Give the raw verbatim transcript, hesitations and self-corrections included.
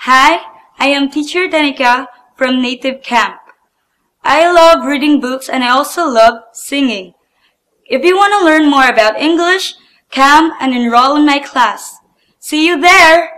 Hi, I am teacher Denica from Native Camp. I love reading books and I also love singing. If you want to learn more about English, come and enroll in my class. See you there!